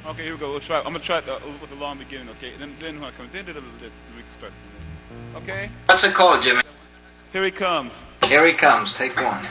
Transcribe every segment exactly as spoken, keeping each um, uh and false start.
Okay, here we go. We'll try. I'm gonna try it uh, with the long beginning. Okay, then then when I come, then we start. Okay. What's it called, Jimmy? Here he comes. Here he comes. Take one.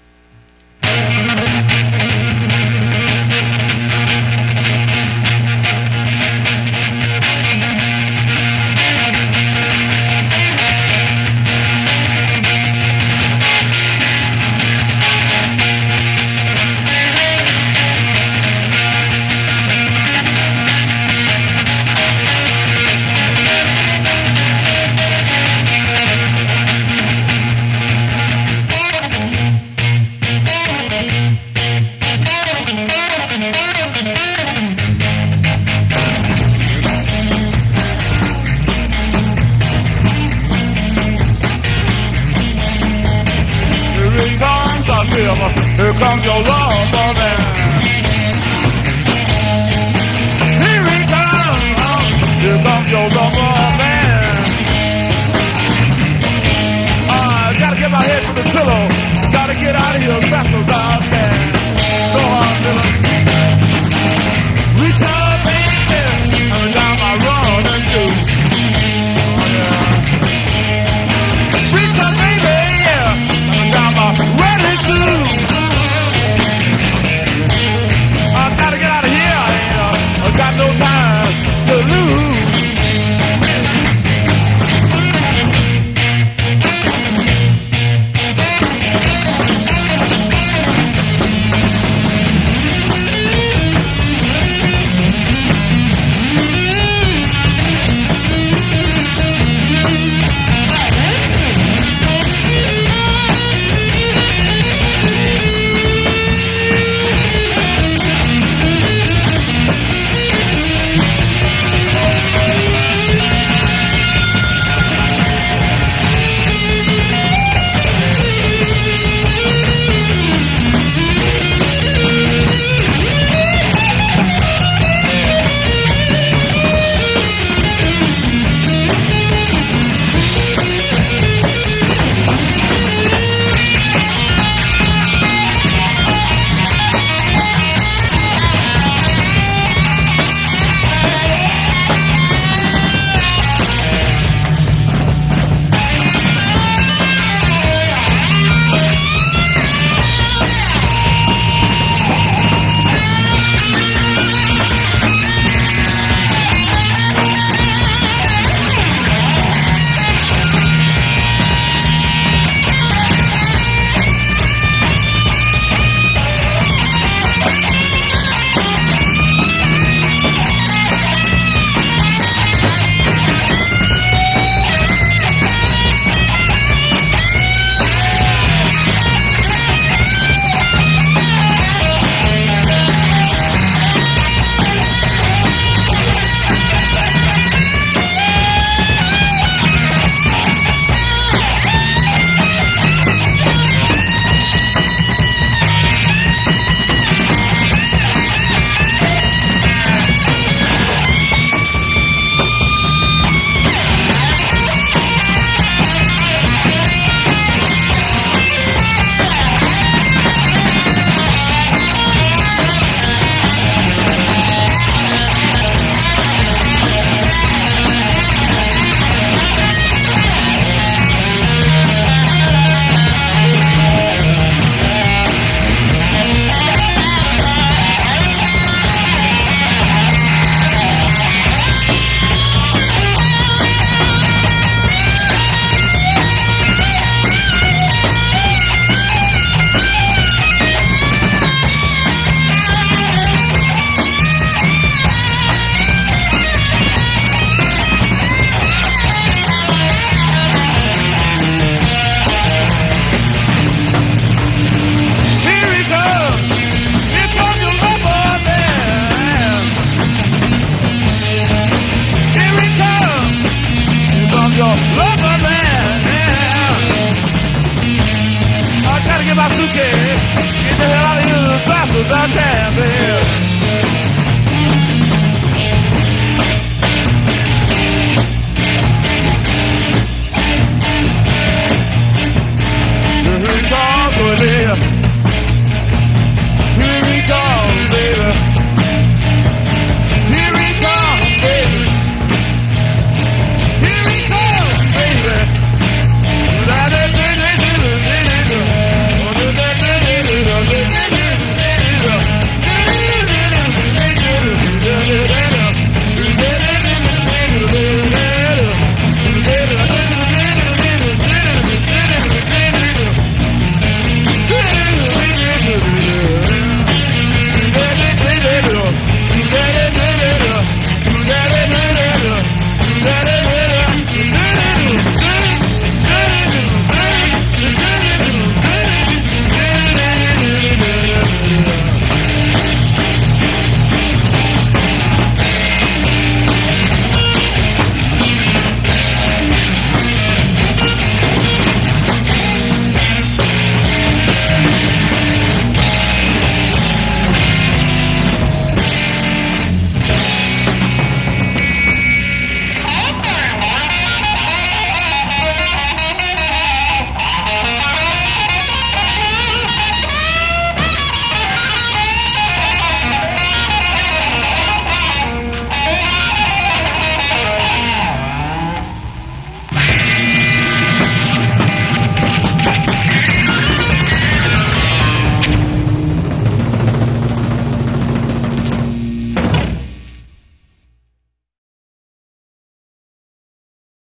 Here comes your love, man. Here he comes. Here comes your love, man. Uh, I gotta get my head from the pillow. Gotta get out of here as fast as